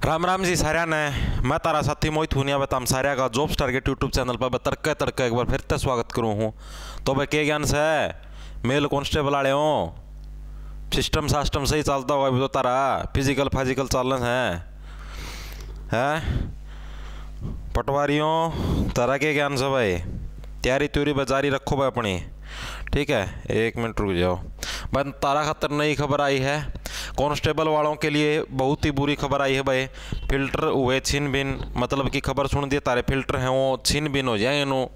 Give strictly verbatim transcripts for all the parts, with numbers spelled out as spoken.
राम राम जी सारिया ने। मैं तारा साथी मोहित हुनिया बताम सारिया का जॉब्स टारगेट यूट्यूब चैनल पर तड़के तड़के एक बार फिर से स्वागत करूँ हूँ। तो भाई के ज्ञान से मेल कांस्टेबल वाले हों, सिस्टम सास्टम सही चलता होगा अभी तो तारा फिजिकल फाजिकल चलना है हैं पटवारियों तारा के ज्ञान से भाई तैयारी त्यूरी पर जारी रखो भाई अपनी, ठीक है। एक मिनट रुक जाओ भाई, तारा खातर नई खबर आई है। कांस्टेबल वालों के लिए बहुत ही बुरी खबर आई है भाई। फिल्टर हुए छीन बिन, मतलब कि खबर सुन दिए तारे फिल्टर हैं वो छीन बिन हो जाए, इन्हों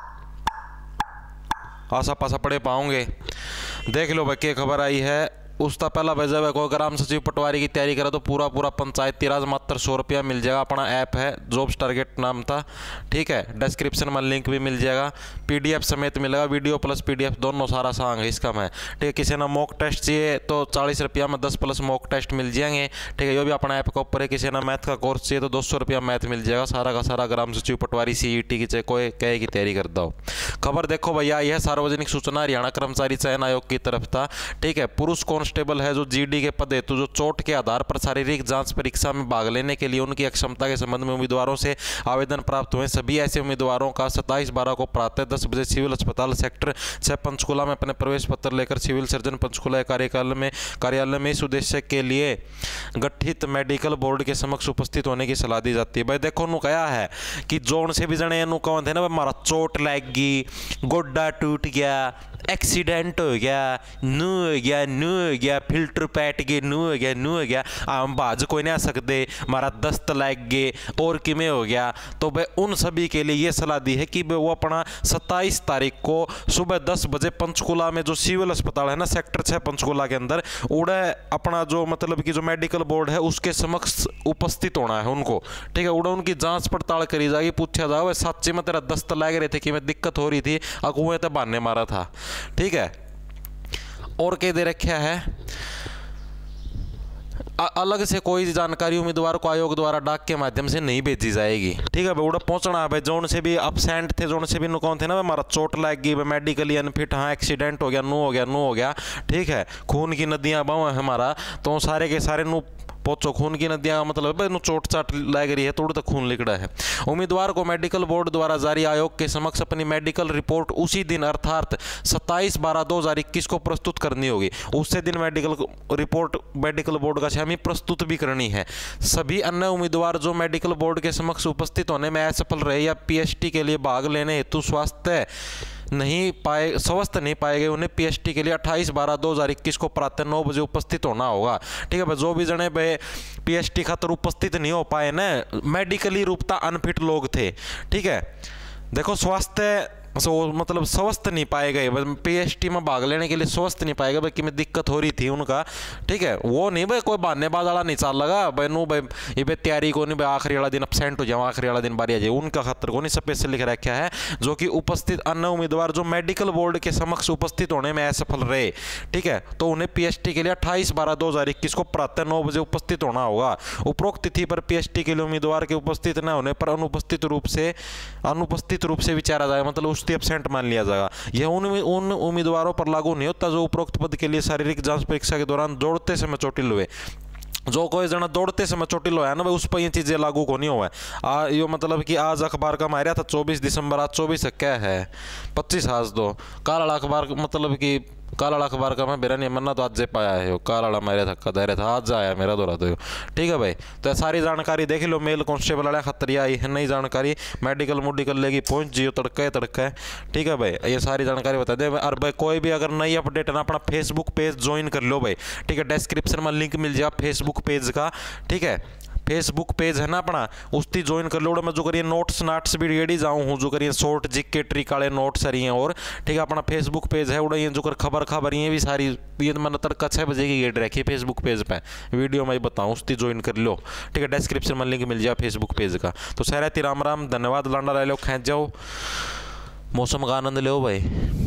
आसा पासा पड़े पाओगे। देख लो भाई क्या खबर आई है। उसका पहला भेजा हुआ कोई ग्राम सचिव पटवारी की तैयारी करा तो पूरा पूरा पंचायती राज मात्र सौ रुपया मिल जाएगा। अपना ऐप है जॉब्स टारगेट नाम था, ठीक है। डिस्क्रिप्शन में लिंक भी मिल जाएगा, पीडीएफ समेत मिलेगा, वीडियो प्लस पीडीएफ दोनों सारा सांग है इसका मैं, ठीक है। किसी ने मॉक टेस्ट चाहिए तो चालीस रुपया में दस प्लस मॉक टेस्ट मिल जाएंगे, ठीक है। ये भी अपना ऐप के ऊपर है। किसी ने मैथ का कोर्स चाहिए तो दो सौ रुपया मैथ मिल जाएगा। सारा का सारा ग्राम सचिव पटवारी सीईटी की चाहे कोई कहे की तैयारी करता हो। खबर देखो भैया, यह सार्वजनिक सूचना हरियाणा कर्मचारी चयन आयोग की तरफ था, ठीक है। पुरुष कांस्टेबल है जो जीडी के पद हेतु जो चोट के आधार पर शारीरिक जांच परीक्षा में भाग लेने के लिए उनकी अक्षमता के संबंध में उम्मीदवारों से आवेदन प्राप्त हुए। सभी ऐसे उम्मीदवारों का सत्ताईस बारह को प्रातः दस बजे सिविल अस्पताल सेक्टर छह पंचकुला में अपने प्रवेश पत्र लेकर सिविल सर्जन पंचकुला कार्यालय में कार्यालय में इस उद्देश्य के लिए गठित मेडिकल बोर्ड के समक्ष उपस्थित होने की सलाह दी जाती है। भाई देखो नु कहा है कि जोन से भी जने नु कहते हैं ना, हमारा चोट लग गई, गोड्डा टूट गया, एक्सीडेंट हो गया, नू हो गया नू हो गया, फिल्टर पैट गए, नू हो गया नू हो गया, आम बाज कोई नहीं आ सकते, हमारा दस्त लग गए और किमें हो गया। तो भाई उन सभी के लिए ये सलाह दी है कि वो अपना सत्ताईस तारीख को सुबह दस बजे पंचकुला में जो सिविल अस्पताल है ना सेक्टर छः पंचकुला के अंदर, उड़े अपना जो मतलब कि जो मेडिकल बोर्ड है उसके समक्ष उपस्थित होना है उनको, ठीक है। उड़ा उनकी जांच पड़ताल करी जाएगी, पूछा जाओ सच्चे में तेरा दस्त लग रहे थे कि मैं दिक्कत हो रही थी, अकुएं तो बहाने मारा था, ठीक है। और क्या दे रखा है अलग से कोई जानकारी उम्मीदवार को आयोग द्वारा डाक के माध्यम से नहीं भेजी जाएगी, ठीक है। उड़ा पहुंचना है भाई, जोन से भी अपसेंट थे, जोन से भी नु कौन थे ना, हमारा चोट लग गई, मेडिकली अनफिट, हाँ एक्सीडेंट हो गया, नू हो गया नू हो गया, ठीक है। खून की नदियां बह है हमारा, तो सारे के सारे नु पहुंचो। खून की नदियां मतलब भाई चोट चाट लग रही है तो तक खून लिकड़ा है। उम्मीदवार को मेडिकल बोर्ड द्वारा जारी आयोग के समक्ष अपनी मेडिकल रिपोर्ट उसी दिन अर्थात सत्ताईस बारह दो हजार इक्कीस को प्रस्तुत करनी होगी। उससे दिन मेडिकल रिपोर्ट मेडिकल बोर्ड का हमें प्रस्तुत भी करनी है। सभी अन्य उम्मीदवार जो मेडिकल बोर्ड के समक्ष उपस्थित होने में असफल रहे या पीएचटी के लिए भाग लेने हेतु स्वास्थ्य नहीं पाए स्वस्थ नहीं पाए गए, उन्हें पीएचटी के लिए अट्ठाईस बारह दो हजार इक्कीस को प्रातः नौ बजे उपस्थित होना होगा, ठीक है भाई। जो भी जने भाई पीएचटी खातर उपस्थित नहीं हो पाए ना, मेडिकली रूपता अनफिट लोग थे, ठीक है। देखो स्वास्थ्य सो मतलब स्वस्थ नहीं पाए गए, पीएचटी में भाग लेने के लिए स्वस्थ नहीं पाए गए भाई, कि में दिक्कत हो रही थी उनका, ठीक है। वो नहीं भाई कोई बहानेबाज वाला नहीं चल लगा भाई नू भाई ये भाई तैयारी को नहीं भाई आखिरी वाला दिन अपसेंट हो जाओ, आखिरी वाला दिन बारी आ जाए, उनका खतर को नहीं स्पेशल लिख रखा है। जो कि उपस्थित अन्य उम्मीदवार जो मेडिकल बोर्ड के समक्ष उपस्थित होने में असफल रहे, ठीक है, तो उन्हें पीएचटी के लिए अट्ठाईस बारह दो हजार इक्कीस को प्रातः नौ बजे उपस्थित होना होगा। उपरोक्त तिथि पर पीएचटी के लिए उम्मीदवार के उपस्थित न होने पर अनुपस्थित रूप से अनुपस्थित रूप से विचारा जाएगा, मतलब उसकी एब्सेंट मान लिया जाएगा। यह उन उन उम्मीदवारों पर लागू नहीं होता जो उपरोक्त पद के लिए शारीरिक जांच परीक्षा के दौरान दौड़ते समय चोटिल हुए। जो कोई जना दौड़ते समय चोटिल हुआ है ना भाई, उस पर ये चीज़ें लागू को नहीं हुआ है। यो मतलब कि आज अखबार का मारा था चौबीस दिसंबर, आज चौबीस क्या है पच्चीस आज दो काला अखबार मतलब कि काला अखबार का मैं मेरा नहीं मरना तो आज जे पाया है काला मेरे थक्का दे रहा था, आज आया मेरा दौरा तो, ठीक है भाई। तो सारी जानकारी देख लो, मेल कांस्टेबल वाला खतरिया आई है नई जानकारी, मेडिकल मुडिकल लेगी पहुंच जियो तड़के तड़के, ठीक है भाई। ये सारी जानकारी बता दे। और भाई कोई भी अगर नई अपडेट है ना, अपना फेसबुक पेज ज्वाइन कर लो भाई, ठीक है। डिस्क्रिप्शन में लिंक मिल जाए फेसबुक पेज का, ठीक है। फेसबुक पेज है ना अपना, उसकी ज्वाइन कर लो। मैं जो करिए नोट्स नाट्स भी रेडी जाऊँ हूँ, जो करिए शॉर्ट जिक ट्रिक वाले नोट्स रही हैं, और ठीक है अपना फेसबुक पेज है उड़ा, ये जो कर खबर खबर ये भी सारी ये मैंने तड़का छः बजे की गेट रखी है फेसबुक पेज पे, वीडियो मैं बताऊँ उसकी ज्वाइन कर लो, ठीक है। डिस्क्रिप्शन में लिंक मिल जाए फेसबुक पेज का। तो सहरती राम राम, धन्यवाद, लांडा रह लो, खेच जाओ, मौसम का आनंद लो भाई।